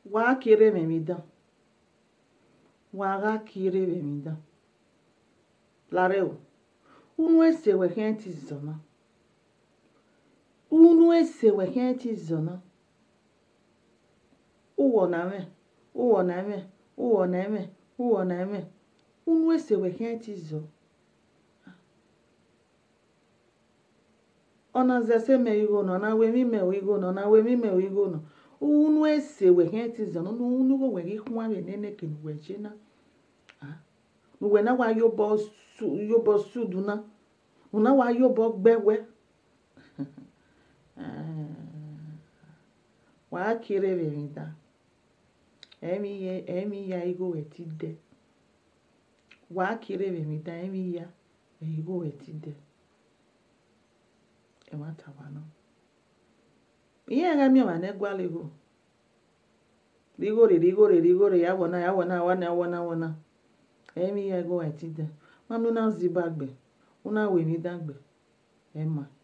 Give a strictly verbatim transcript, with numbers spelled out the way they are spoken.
wa kere me mi dan wa ga kere me mi dan lare o unu ese we hen ti zona unu ese we hen ti zona uwo na me uwo na me uwo na me uwo na me unu ese we hen ti zo ona zese me igo no na we mi me o igo no na we mi me o igo no unu ese we hen ti zo no unu go we ri kwa we nene ke we jina ah nu we na wa yo bo su yo bo su duna una wa yo bo gbewe wa kire be mi da emi ye emi ya igo we ti de wa kire be mi da emi ya igo we ti de e wa ta wa no iye ga mi ma ne gwa le go rigore rigore rigore ya wona ya wona wona wona wona emi ya igo we ti de ma nu na zi bagbe una we mi dagbe e ma